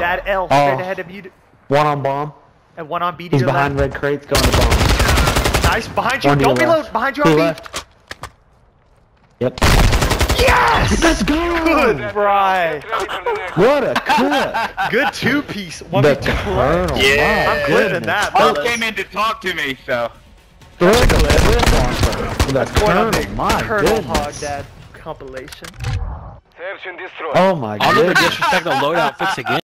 That L straight ahead of you. One on bomb. And one on B to He's your behind left. red crates going to bomb. Nice, behind you. One to Don't your reload. left. Behind you To on B. left. Yep. Yes! Let's go! Good, Bri. What a clip! Good two-piece. The 1v2 Colonel. clutch. Yeah. I'm clipping that, Mark brothers. came in to talk to me, so. Look at the Going on Colonel, big my Colonel Hog goodness. Dad compilation. Oh my I'll never goodness. disrespect the loadout fix again.